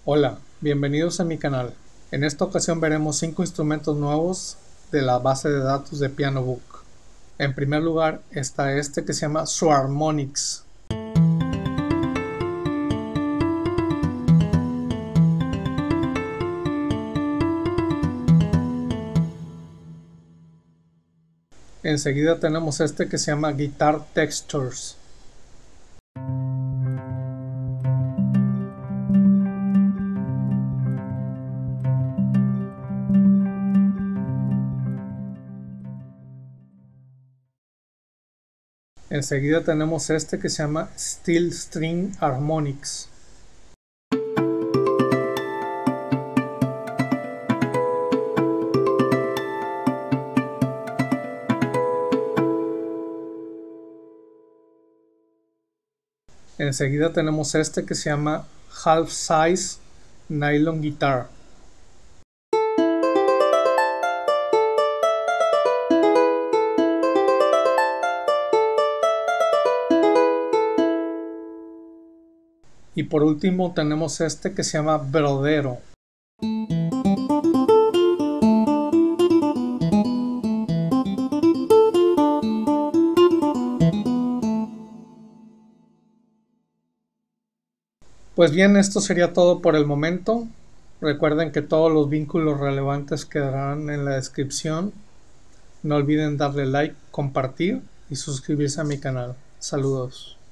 Hola, bienvenidos a mi canal. En esta ocasión veremos 5 instrumentos nuevos de la base de datos de Pianobook. En primer lugar está este que se llama Swarmonics. Enseguida tenemos este que se llama Guitar Textures. Enseguida tenemos este que se llama Steel String Harmonics. Enseguida tenemos este que se llama Half Size Nylon Guitar. Y por último tenemos este que se llama Brodero. Pues bien, esto sería todo por el momento. Recuerden que todos los vínculos relevantes quedarán en la descripción. No olviden darle like, compartir y suscribirse a mi canal. Saludos.